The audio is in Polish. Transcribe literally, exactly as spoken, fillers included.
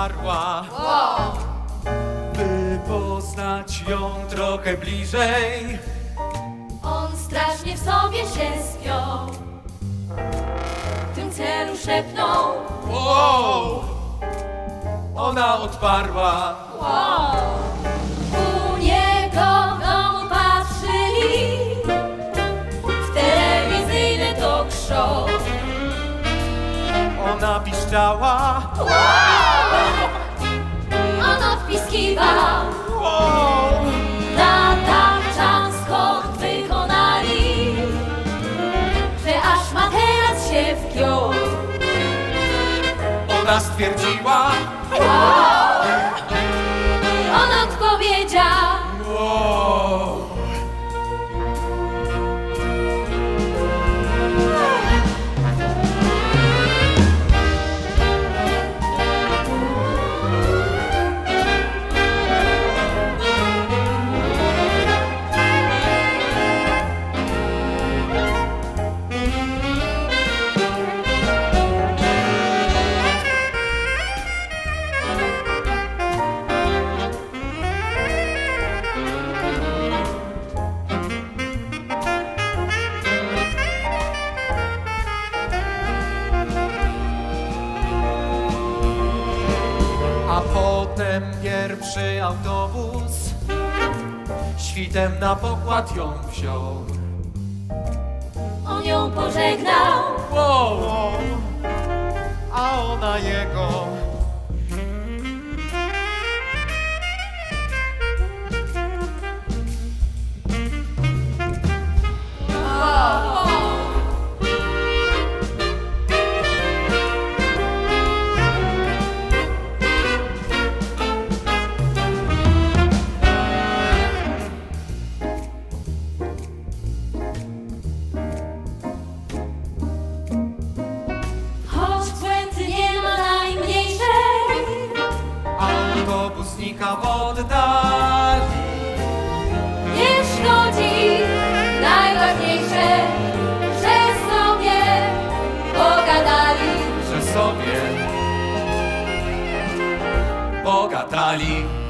odparła. Wow. By poznać ją trochę bliżej, On strasznie w sobie się spiął, w tym celu szepnął. wow, ona odparła. Wow. U niego w domu patrzyli w telewizyjny talk show. Ona piszczała. Wow. On odpiskiwał. Wow. Tata czas skok wykonali, że aż materac się wgiął. Ona stwierdziła. Wow. On odpowiedział. Wow. A potem pierwszy autobus świtem na pokład ją wziął. On ją pożegnał. Wow, wow. A ona jego. Choć błędy nie ma najmniejszej, Autobus znika w oddali. nie szkodzi. Najważniejsze, że sobie pogadali. Że sobie pogadali.